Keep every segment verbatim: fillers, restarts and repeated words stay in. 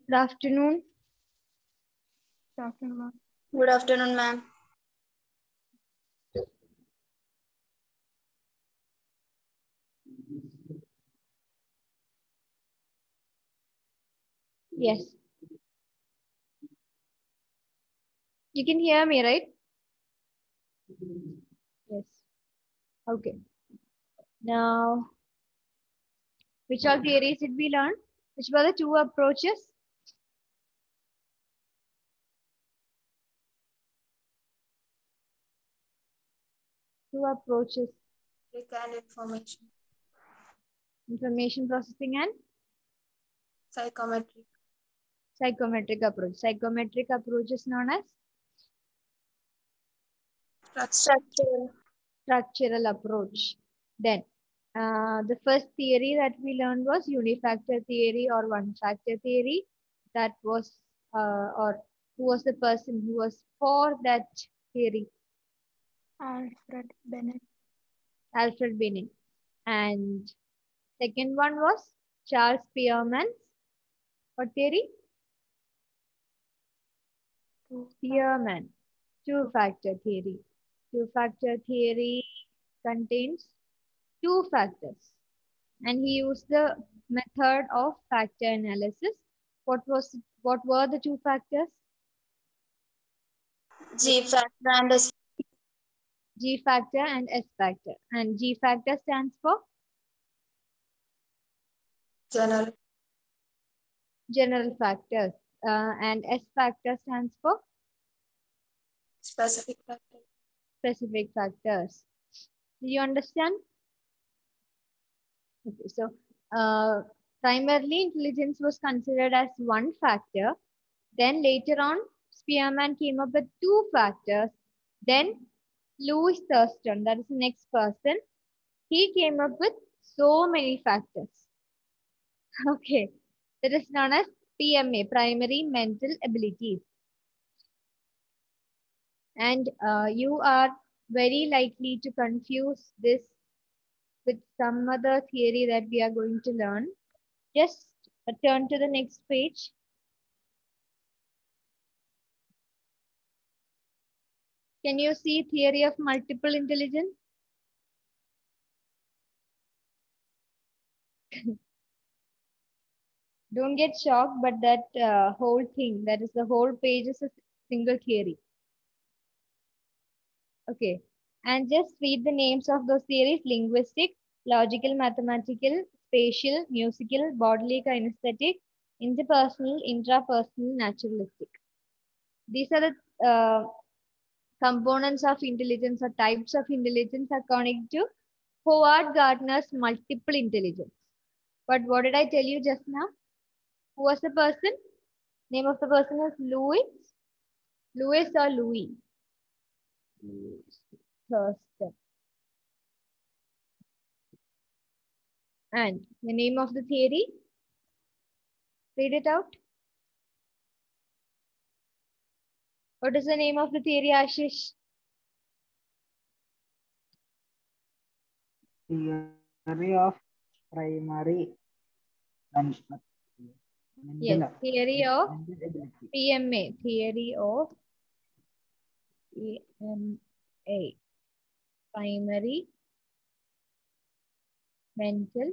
Good afternoon. Good afternoon, ma'am. Good afternoon, ma'am. Yes. You can hear me, right? Yes. Okay. Now, which all theories did we learn? Which were the two approaches? Two approaches. And information. Information processing and Psychometric. psychometric approach. Psychometric approach is known as Structural. structural approach. Then, uh, the first theory that we learned was unifactor theory or one factor theory. That was, uh, or who was the person who was for that theory? Alfred Bennett. Alfred Binet. And second one was Charles Spearman's what theory? Spearman. Two-factor theory. Two-factor theory contains two factors. And he used the method of factor analysis. What was what were the two factors? G factor and S. G factor and S factor. And G factor stands for General. general factors. Uh, and S factor stands for Specific factor. specific factors. Do you understand? Okay, so uh, primarily intelligence was considered as one factor. Then later on, Spearman came up with two factors. Then Louis Thurston, that is the next person, he came up with so many factors. Okay, that is known as P M A, primary mental abilities. And uh, you are very likely to confuse this with some other theory that we are going to learn. Just uh, turn to the next page. Can you see theory of multiple intelligence? Don't get shocked, but that uh, whole thing, that is the whole page is a single theory. Okay. And just read the names of those theories: linguistic, logical, mathematical, spatial, musical, bodily, kinesthetic, interpersonal, intrapersonal, naturalistic. These are the uh, components of intelligence or types of intelligence according to Howard Gardner's multiple intelligence. But what did I tell you just now? Who was the person? Name of the person is Louis. Louis or Louis? Louis Thurston. And the name of the theory? Read it out. What is the name of the theory, Ashish? Theory of primary mental. Yes, theory of mental ability. P M A. Theory of P M A. Primary mental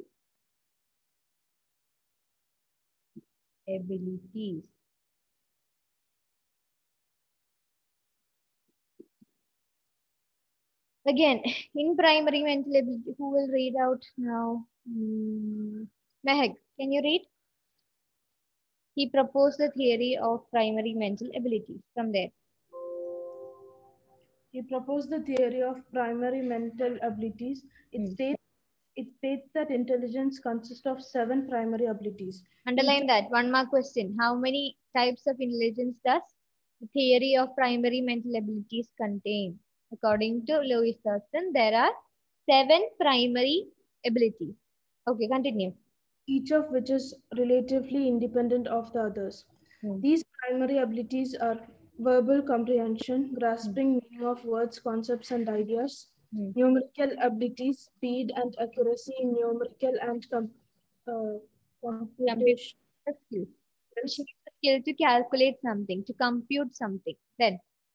abilities. Again, in primary mental ability, who will read out now? Hmm. Mehak, can you read? He proposed the theory of primary mental abilities. From there. He proposed the theory of primary mental abilities. It Hmm. states it states that intelligence consists of seven primary abilities. Underline Each that. One more question. How many types of intelligence does the theory of primary mental abilities contain? According to Louis Thurston, there are seven primary abilities. Okay, continue. each of which is relatively independent of the others. Hmm. These primary abilities are verbal comprehension, grasping meaning of words, concepts, and ideas, Hmm. numerical abilities, speed and accuracy in numerical and com- uh, Computer computation skills. Which means skill to calculate something, to compute something. Then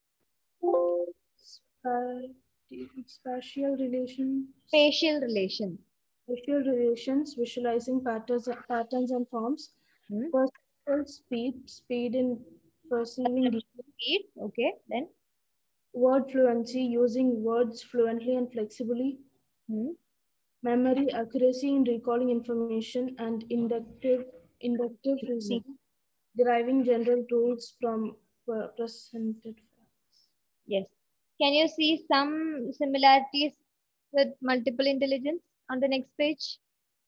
Spa- spatial relations. spatial relations. Spatial relations, visualizing patterns, patterns and forms. Hmm? Perceptual speed, speed in perceiving detail. Speed. Okay. Then Word fluency, using words fluently and flexibly. hmm? Memory, accuracy in recalling information. And inductive, inductive reasoning, deriving general rules from uh, presented facts. Yes. Can you see some similarities with multiple intelligence on the next page?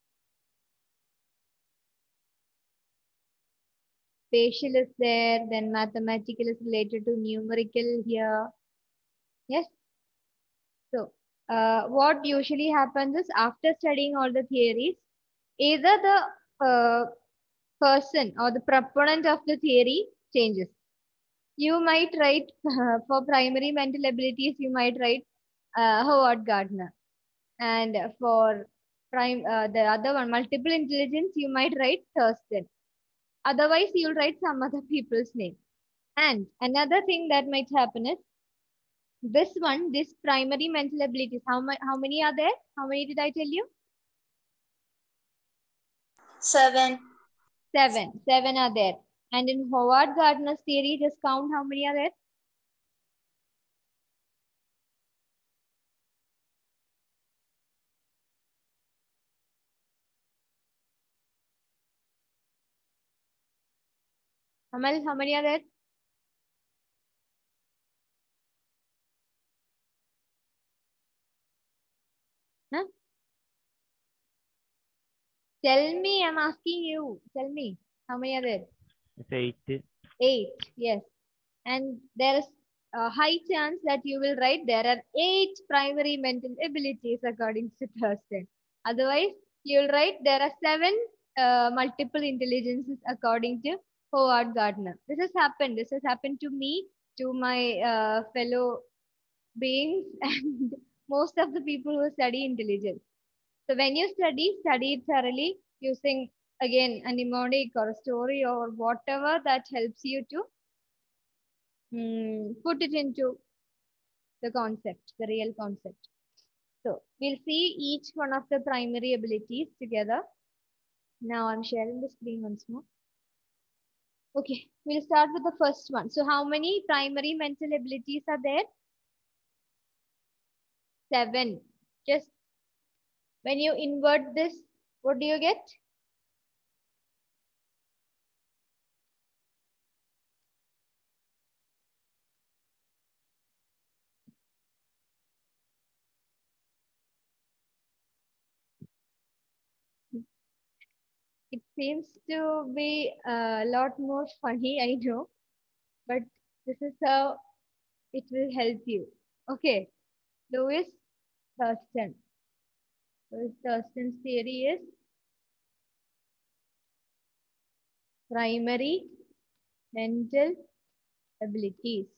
Spatial is there, then mathematical is related to numerical here. Yes. So, uh, what usually happens is after studying all the theories, either the uh, person or the proponent of the theory changes. You might write uh, for primary mental abilities, you might write uh, Howard Gardner. And for prime, uh, the other one, multiple intelligence, you might write Thurston. Otherwise, you'll write some other people's name. And another thing that might happen is this one, this primary mental abilities. How, ma- how many are there? How many did I tell you? Seven. Seven. Seven are there. And in Howard Gardner's theory, just count how many are there? Amal, how many are there? Huh? Tell me, I'm asking you. Tell me, how many are there? It's eight. Eight, yes. And there is a high chance that you will write there are eight primary mental abilities according to Thurston. Otherwise, you will write there are seven uh, multiple intelligences according to Howard Gardner. This has happened. This has happened to me, to my uh, fellow beings, and most of the people who study intelligence. So when you study, study it thoroughly using again a mnemonic or a story or whatever that helps you to mm, put it into the concept, the real concept. So we'll see each one of the primary abilities together. Now I'm sharing the screen once more. Okay, we'll start with the first one. So how many primary mental abilities are there? Seven. Just when you invert this, what do you get? It seems to be a lot more funny, I know, but this is how it will help you. Okay, Louis Thurston. Louis Thurston's theory is primary mental abilities.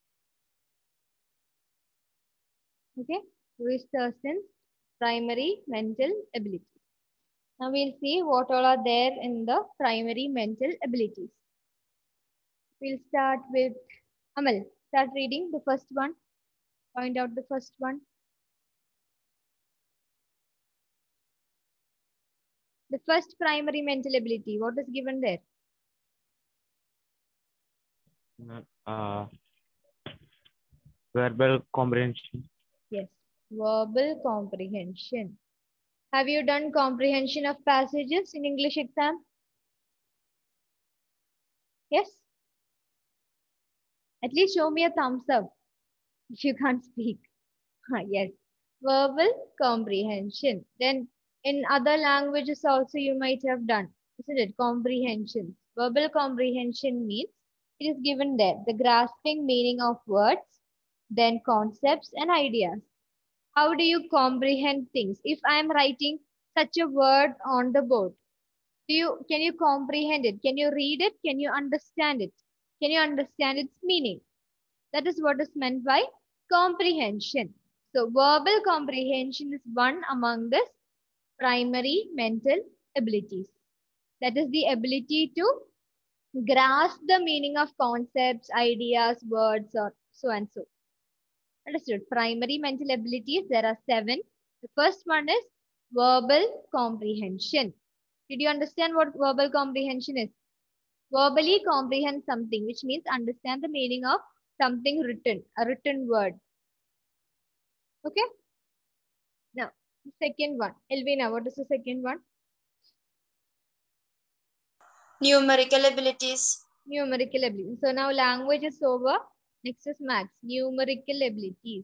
Okay, Louis Thurston's primary mental abilities. Now we'll see what all are there in the primary mental abilities. We'll start with Amal. Start reading the first one. Find out the first one. The first primary mental ability. What is given there? Uh, verbal comprehension. Yes, verbal comprehension. Have you done comprehension of passages in English exam? Yes? At least show me a thumbs up if you can't speak. Yes, verbal comprehension. Then in other languages also you might have done, isn't it? Comprehension. Verbal comprehension means it is given there, the grasping meaning of words, then concepts and ideas. How do you comprehend things? If I am writing such a word on the board, do you can you comprehend it? Can you read it? Can you understand it? Can you understand its meaning? That is what is meant by comprehension. So verbal comprehension is one among the primary mental abilities. That is the ability to grasp the meaning of concepts, ideas, words, or so and so. Understood. Primary mental abilities, there are seven. The first one is verbal comprehension. Did you understand what verbal comprehension is? Verbally comprehend something, which means understand the meaning of something written, a written word. Okay. Now, the second one. Elvina, what is the second one? Numerical abilities. Numerical abilities. So now language is over. Next is maths. Numerical abilities.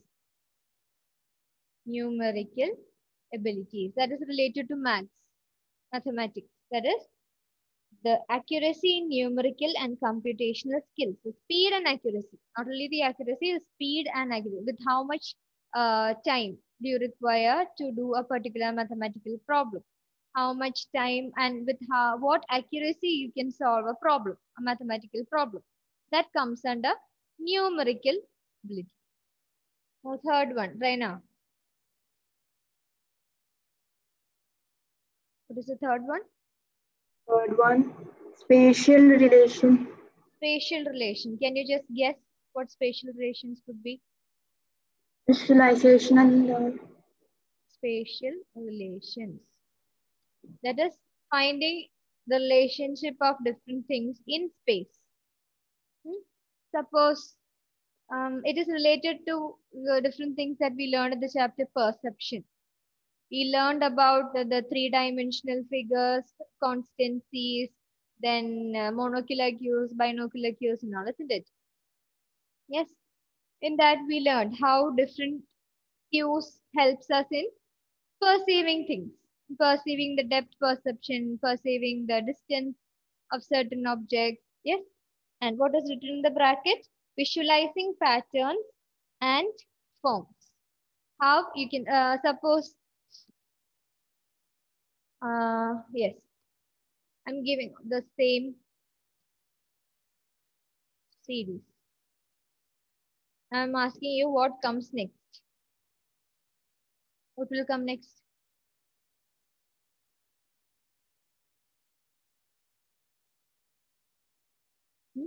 Numerical abilities. That is related to maths, mathematics. That is the accuracy in numerical and computational skills. The speed and accuracy. Not only the accuracy, the speed and accuracy. With how much uh, time do you require to do a particular mathematical problem? How much time and with how, what accuracy you can solve a problem, a mathematical problem. That comes under numerical ability. Now, third one, Raina. What is the third one? Third one, spatial relation. Spatial relation. Can you just guess what spatial relations could be? Visualization and learn. Spatial relations. That is finding the relationship of different things in space. Hmm? Suppose um, it is related to the different things that we learned in the chapter perception. We learned about the, the three-dimensional figures, constancies, then uh, monocular cues, binocular cues, and all, isn't it? Yes. In that we learned how different cues helps us in perceiving things, perceiving the depth perception, perceiving the distance of certain objects. Yes. And what is written in the bracket? Visualizing patterns and forms. How you can uh, suppose. Uh, yes, I'm giving the same series. I'm asking you what comes next. What will come next? Hmm?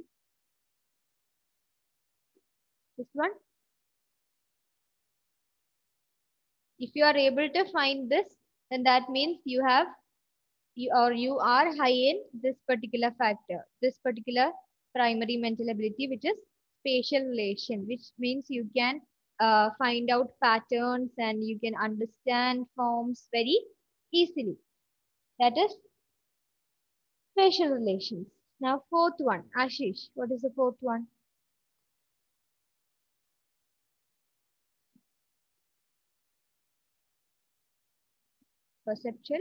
This one? If you are able to find this, then that means you have you or you are high in this particular factor, this particular primary mental ability, which is spatial relation, which means you can uh, find out patterns and you can understand forms very easily. That is spatial relations. Now, fourth one, Ashish, what is the fourth one? Perceptual.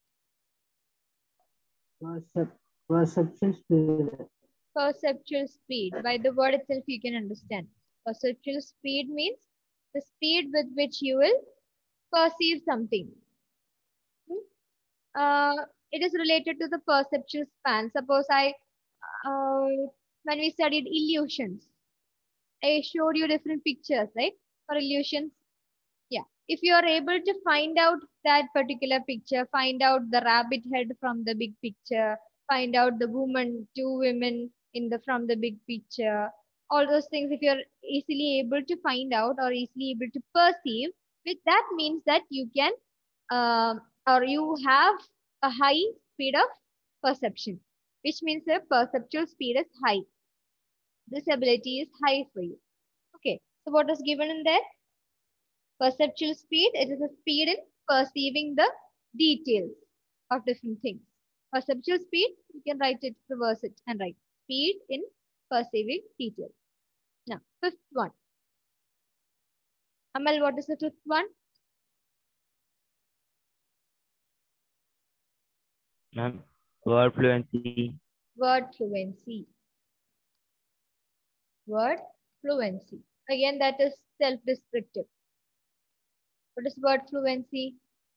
Percep perception speed. Perceptual speed. By the word itself, you can understand. Perceptual speed means the speed with which you will perceive something. Hmm? Uh, it is related to the perceptual span. Suppose I, uh, when we studied illusions, I showed you different pictures, right? For illusions. Yeah. If you are able to find out that particular picture, find out the rabbit head from the big picture, find out the woman, two women in the from the big picture, all those things, if you're easily able to find out or easily able to perceive, with that means that you can uh, or you have a high speed of perception, which means the perceptual speed is high. This ability is high for you. Okay, so what is given in there? Perceptual speed, it is a speed in perceiving the details of different things. Perceptual speed, you can write it, reverse it and write speed in perceiving details. Now, fifth one. Amal, what is the fifth one? Ma'am, word fluency. Word fluency. Word fluency. Again, that is self-descriptive. What is word fluency?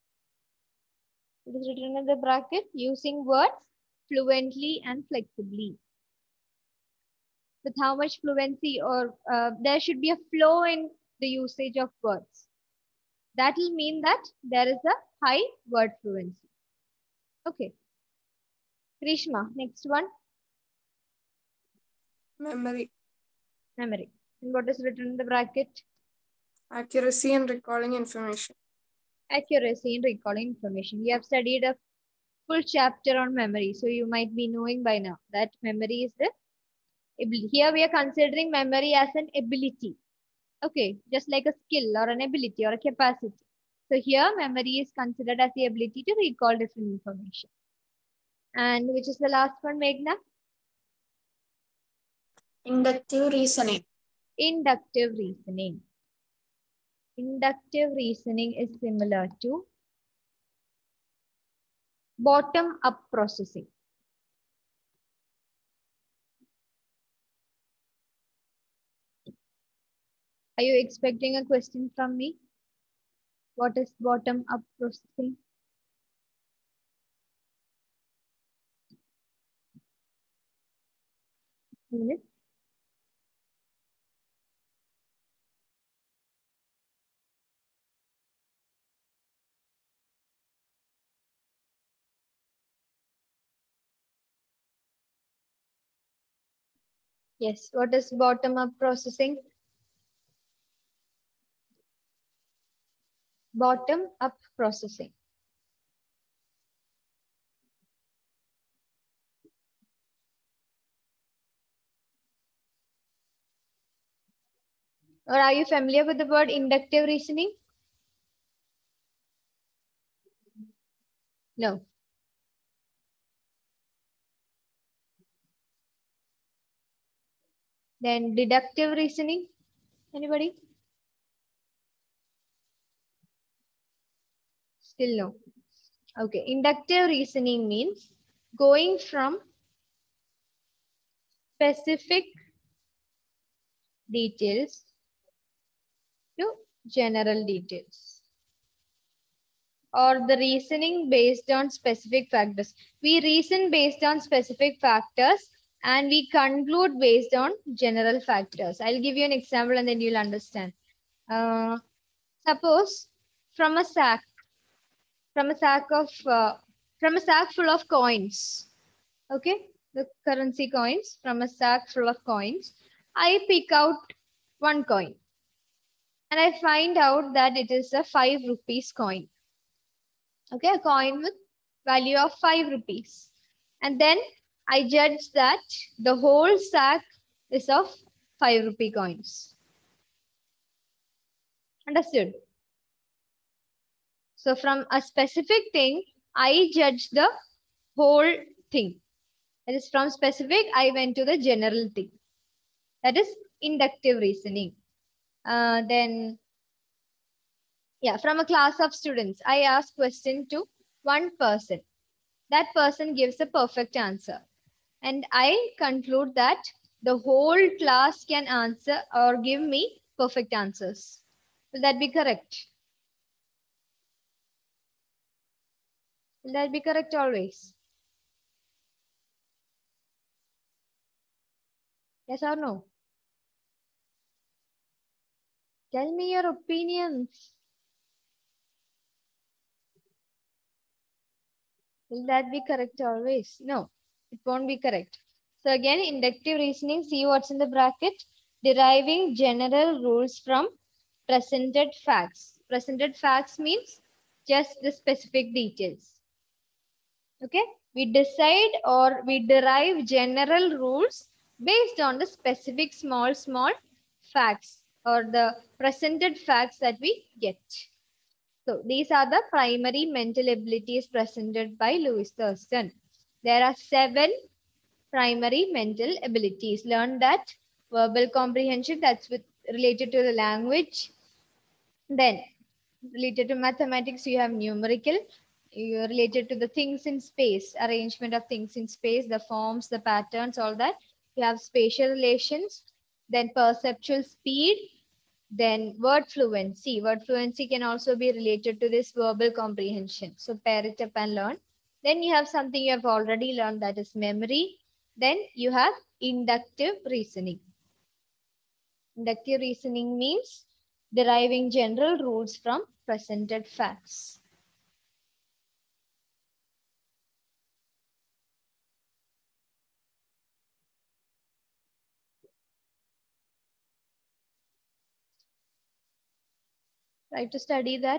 It is written in the bracket, using words fluently and flexibly. With how much fluency or uh, there should be a flow in the usage of words. That will mean that there is a high word fluency. Okay. Krishma, next one. Memory. Memory. And what is written in the bracket? Accuracy in recalling information. Accuracy in recalling information. We have studied a full chapter on memory, so you might be knowing by now that memory is the ability. Here we are considering memory as an ability. Okay, just like a skill or an ability or a capacity. So here memory is considered as the ability to recall different information. And which is the last one, Meghna? Inductive reasoning. Inductive reasoning. Inductive reasoning is similar to bottom-up processing. Are you expecting a question from me? What is bottom-up processing? Minute. Yes, what is bottom-up processing? Bottom-up processing. Or are you familiar with the word inductive reasoning? No. Then deductive reasoning. Anybody? Still no. Okay. Inductive reasoning means going from specific details to general details, or the reasoning based on specific factors. We reason based on specific factors and we conclude based on general factors. I'll give you an example and then you'll understand. Uh, suppose from a sack, from a sack of, uh, from a sack full of coins, okay, the currency coins, from a sack full of coins, I pick out one coin and I find out that it is a five rupees coin. Okay, a coin with value of five rupees. And then I judge that the whole sack is of five rupee coins. Understood? So from a specific thing, I judge the whole thing. That is, from specific, I went to the general thing. That is inductive reasoning. Uh, then, yeah, from a class of students, I ask question to one person. That person gives a perfect answer. And I conclude that the whole class can answer or give me perfect answers. Will that be correct? Will that be correct always? Yes or no? Tell me your opinions. Will that be correct always? No, it won't be correct. So again, inductive reasoning, see what's in the bracket. Deriving general rules from presented facts. Presented facts means just the specific details. Okay, we decide or we derive general rules based on the specific small, small facts or the presented facts that we get. So these are the primary mental abilities presented by Louis Thurston. There are seven primary mental abilities. Learn that verbal comprehension, that's with related to the language. Then related to mathematics, you have numerical. You're related to the things in space, arrangement of things in space, the forms, the patterns, all that. You have spatial relations, then perceptual speed, then word fluency. Word fluency can also be related to this verbal comprehension. So pair it up and learn. Then you have something you have already learned, that is memory. Then you have inductive reasoning. Inductive reasoning means deriving general rules from presented facts. Try to study that.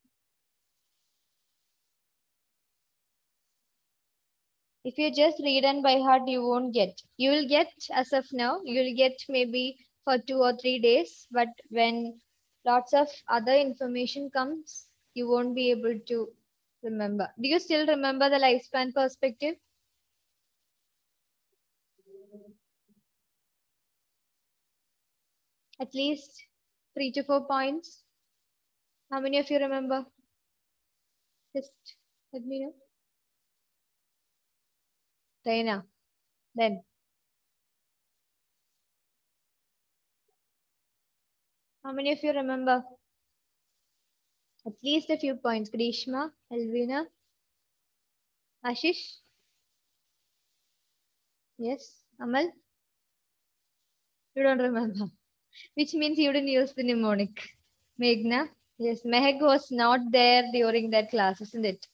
If you just read and by heart, you won't get. You will get as of now, you will get maybe for two or three days. But when lots of other information comes, you won't be able to remember. Do you still remember the lifespan perspective? At least three to four points. How many of you remember? Just let me know. Taina. Then. How many of you remember? At least a few points. Grishma, Elvina, Ashish. Yes. Amal. You don't remember. Which means you didn't use the mnemonic. Meghna. Yes. Mehak was not there during that class, isn't it?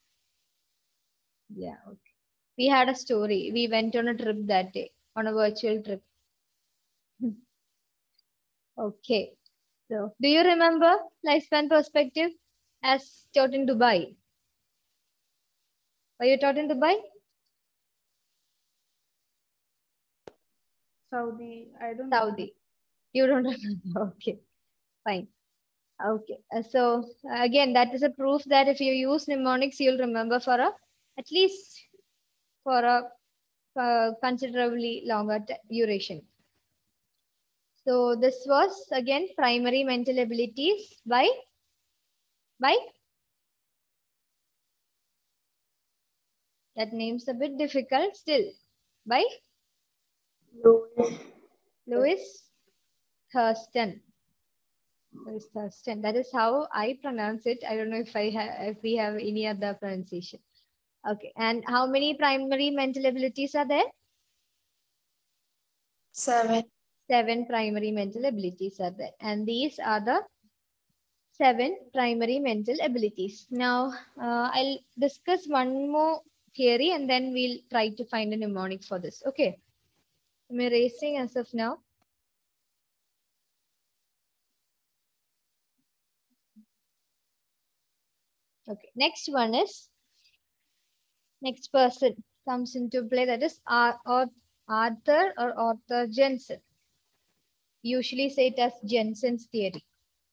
Yeah. Okay. We had a story. We went on a trip that day, on a virtual trip. Okay. So, do you remember lifespan perspective as taught in Dubai? Were you taught in Dubai? Saudi. I don't. Saudi. You don't remember. Okay. Fine. Okay. Uh, So, uh, again, that is a proof that if you use mnemonics, you'll remember for a at least for a uh, considerably longer t- duration. So, this was again primary mental abilities by by that name's a bit difficult still by Louis. Louis Thurston. Louis Thurston. That is how I pronounce it. I don't know if I have if we have any other pronunciation. Okay. And how many primary mental abilities are there? Seven. Seven primary mental abilities are there. And these are the seven primary mental abilities. Now, uh, I'll discuss one more theory and then we'll try to find a mnemonic for this. Okay. I'm erasing as of now. Okay. Next one is, next person comes into play, that is Ar or Arthur or Arthur Jensen. Usually say it as Jensen's theory.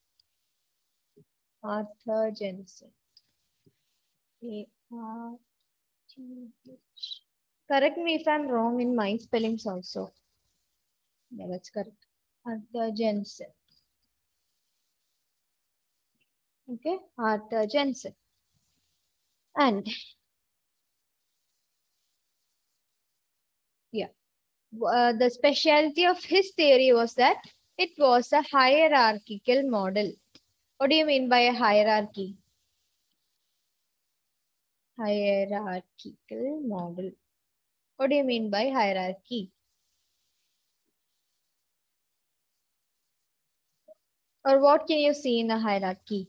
Arthur Jensen. A R T H. Correct me if I'm wrong in my spellings also. Yeah, that's correct. Arthur Jensen. Okay, Arthur Jensen. And yeah, uh, the specialty of his theory was that it was a hierarchical model. What do you mean by a hierarchy? Hierarchical model. What do you mean by hierarchy? Or what can you see in a hierarchy?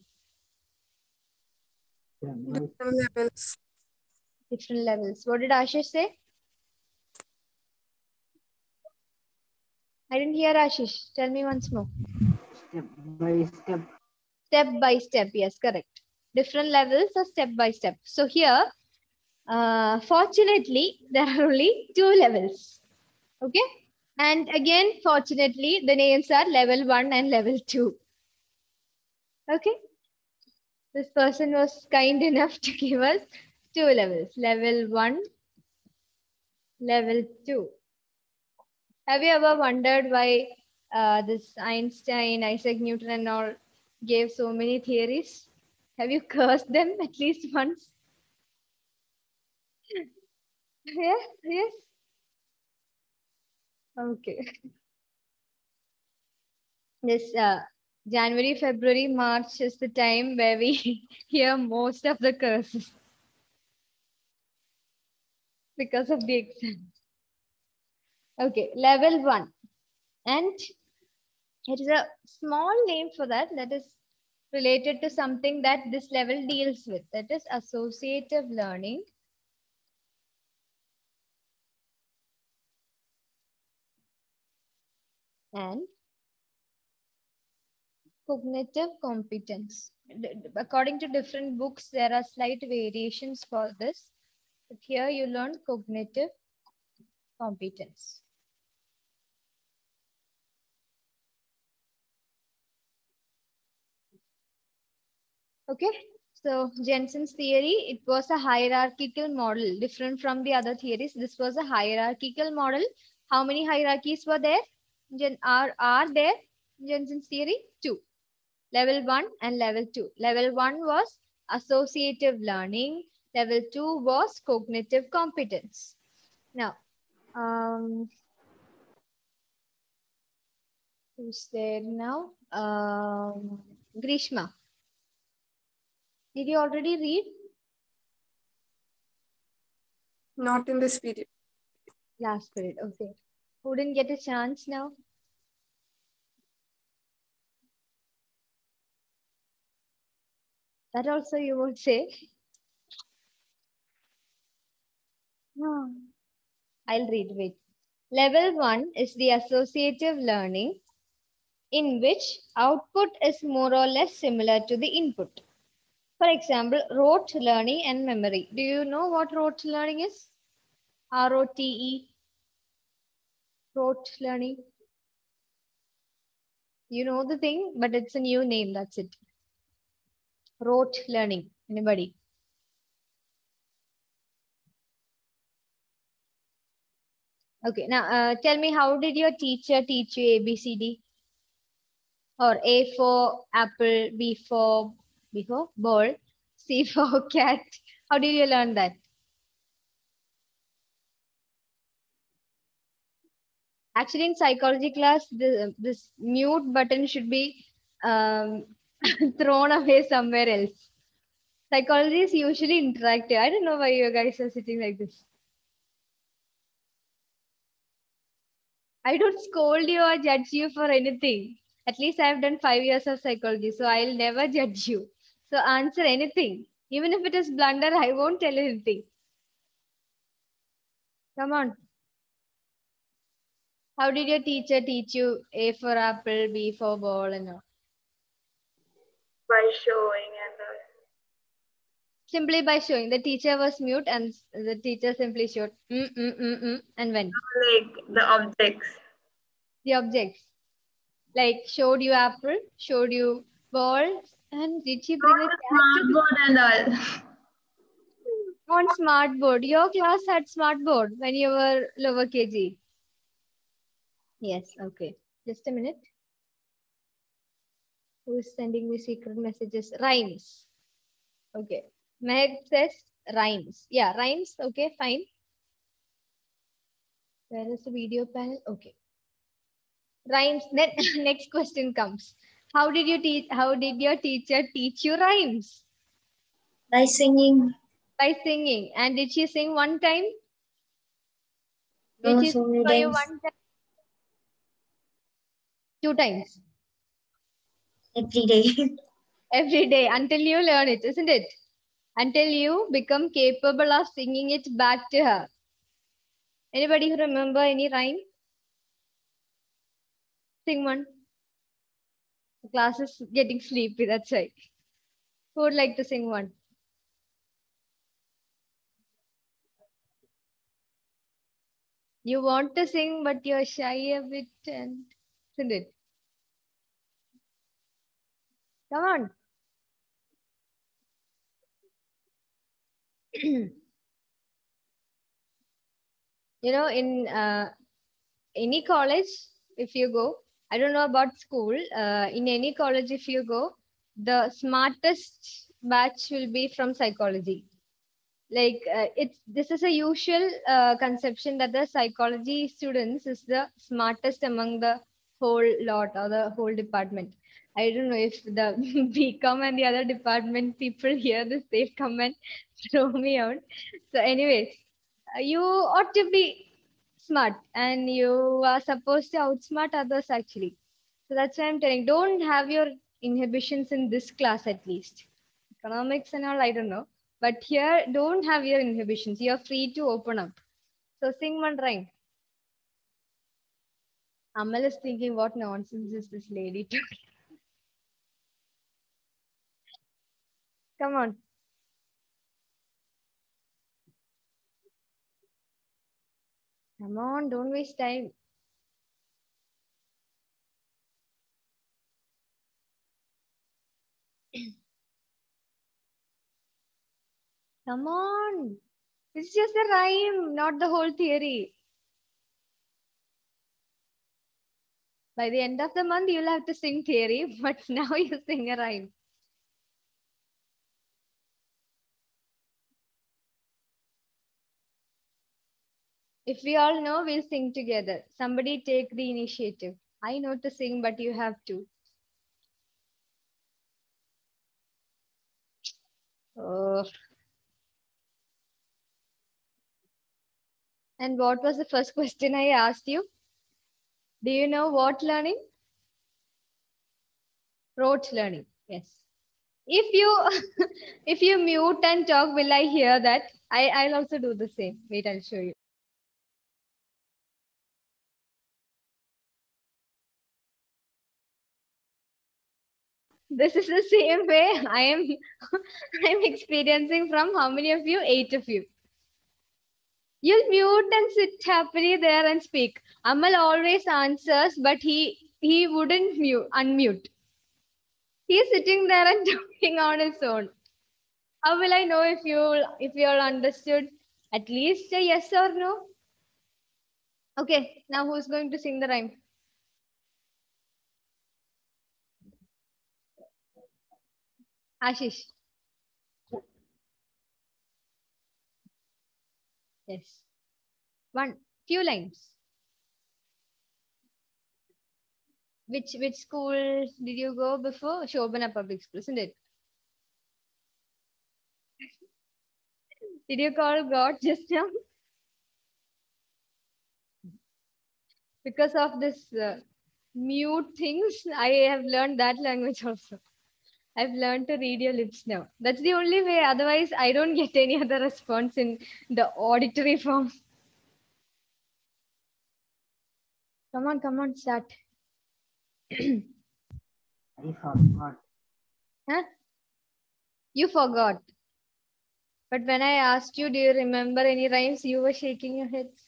Different levels. Different levels. What did Ashish say? I didn't hear Ashish. Tell me once more. Step by step. Step by step. Yes, correct. Different levels or step by step. So here, uh, fortunately, there are only two levels. Okay. And again, fortunately, the names are level one and level two. Okay. This person was kind enough to give us two levels. Level one, level two. Have you ever wondered why uh, this Einstein, Isaac Newton and all gave so many theories? Have you cursed them at least once? Yeah, yes. Okay. This uh, January, February, March is the time where we hear most of the curses because of the exam. Okay, level one. And it is a small name for that, that is related to something that this level deals with. That is associative learning. And Cognitive competence. D- d- According to different books, there are slight variations for this. But here you learn cognitive competence. Okay, so Jensen's theory, it was a hierarchical model, different from the other theories. This was a hierarchical model. How many hierarchies were there? Gen are, are there in Jensen's theory? Two. Level one and level two. Level one was associative learning. Level two was cognitive competence. Now, um, who's there now? Um, Grishma. Did you already read? Not in this period. Last period, okay. Who didn't get a chance now? That also you would say. No. I'll read, wait. Level one is the associative learning in which output is more or less similar to the input. For example, rote learning and memory. Do you know what rote learning is? R O T E. Rote learning. You know the thing, but it's a new name, that's it. Rote learning. Anybody? Okay, now uh, tell me, how did your teacher teach you A B C D? Or A for apple, B for, B for ball, C for cat. How did you learn that? Actually, in psychology class, the, this mute button should be um, thrown away somewhere else. Psychology is usually interactive. I don't know why you guys are sitting like this. I don't scold you or judge you for anything. At least I've done five years of psychology, so I'll never judge you. So answer anything. Even if it is blunder, I won't tell anything. Come on. How did your teacher teach you A for apple, B for ball, and all? By showing and all. Simply by showing. The teacher was mute and the teacher simply showed mm, mm, mm, mm, and went. Like the objects. The objects. Like showed you apple, showed you ball, and did she bring a cat? Smartboard and all. On smartboard. Your class had smartboard when you were lower K G. Yes, okay. Just a minute. Who is sending me secret messages? Rhymes. Okay. Meg says rhymes. Yeah, rhymes. Okay, fine. Where is the video panel? Okay. Rhymes. Then next question comes. How did you teach? How did your teacher teach you rhymes? By singing. By singing. And did she sing one time? No, Did she so sing many for you times. one time? Two times. Every day. Every day until you learn it, isn't it? Until you become capable of singing it back to her. Anybody who remember any rhyme? Sing one. The class is getting sleepy, that's right. Who would like to sing one? You want to sing, but you're shy a bit, and isn't it? Come on. You know, in uh, any college, if you go, I don't know about school, uh, in any college, if you go, the smartest batch will be from psychology. Like uh, it's this is a usual uh, conception that the psychology students is the smartest among the whole lot or the whole department. I don't know if the B Com and the other department people hear this, they'll come and throw me out. So anyways, uh, you ought to be smart and you are supposed to outsmart others actually. So that's why I'm telling, don't have your inhibitions in this class at least. Economics and all, I don't know. But here, don't have your inhibitions. You're free to open up. So sing one rhyme. Amal is thinking, what nonsense is this lady talking? Come on. Come on, don't waste time. Come on. It's just a rhyme, not the whole theory. By the end of the month, you'll have to sing theory, but now you sing a rhyme. If we all know, we'll sing together. Somebody take the initiative. I know to sing, but you have to. Oh. And what was the first question I asked you? Do you know what learning? Rote learning. Yes. If you if you mute and talk, will I hear that? I, I'll also do the same. Wait, I'll show you. This is the same way I am I'm experiencing from how many of you? Eight of you. You'll mute and sit happily there and speak. Amal always answers, but he he wouldn't mute unmute. He's sitting there and talking on his own. How will I know if you if you all understood? At least a yes or no? Okay, now who's going to sing the rhyme? Ashish. Yes. One, few lines. Which which school did you go before? Shobana Public School, isn't it? Did you call God just now? Because of this uh, mute things, I have learned that language also. I've learned to read your lips now. That's the only way. Otherwise, I don't get any other response in the auditory form. Come on, come on, start. I forgot. Huh? You forgot. But when I asked you, do you remember any rhymes? You were shaking your heads.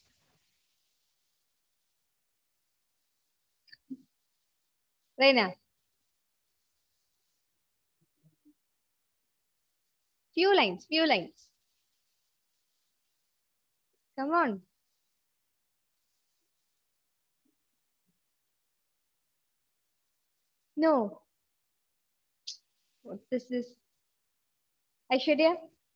Reina. Few lines, few lines. Come on. No. What this is? Aishwarya?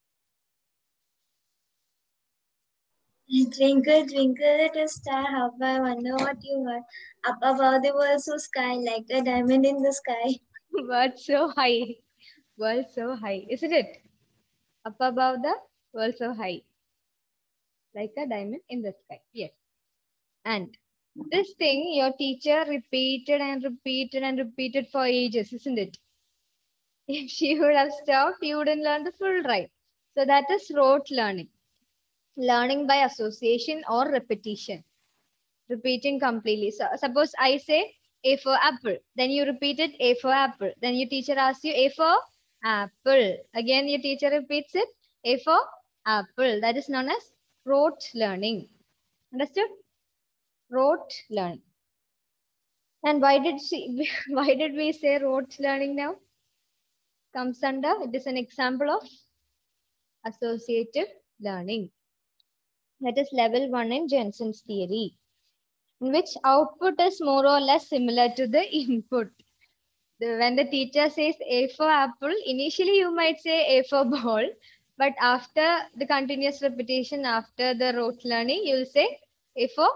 Twinkle, twinkle, little star, how I wonder what you are. Up above the world so sky, like a diamond in the sky. World so high. World so high. Isn't it? Up above the world so high. Like a diamond in the sky. Yes. And this thing your teacher repeated and repeated and repeated for ages, isn't it? If she would have stopped, you wouldn't learn the full rhyme. So that is rote learning. Learning by association or repetition. Repeating completely. So suppose I say A for apple. Then you repeat it A for apple. Then your teacher asks you A for apple. Again your teacher repeats it A for apple. That is known as rote learning. Understood? Rote learning. And why did she why did we say rote learning now? Comes under, it is an example of associative learning. That is level one in Jensen's theory, in which output is more or less similar to the input. The, when the teacher says A for apple, initially you might say A for ball, but after the continuous repetition, after the rote learning, you will say A for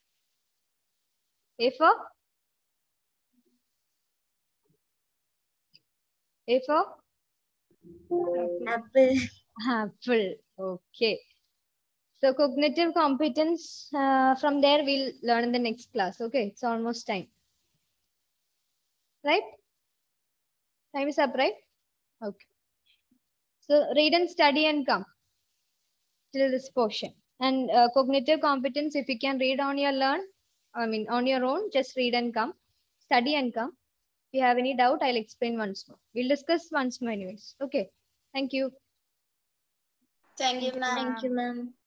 A for A for Apple. apple. Okay. So cognitive competence, uh, from there we'll learn in the next class. Okay, it's almost time. Right? Time is up, right? Okay. So read and study and come till this portion. And uh, cognitive competence, if you can read on your learn, I mean on your own, just read and come. Study and come. If you have any doubt, I'll explain once more. We'll discuss once more anyways. Okay. Thank you. Thank you, ma'am. Thank you, ma'am.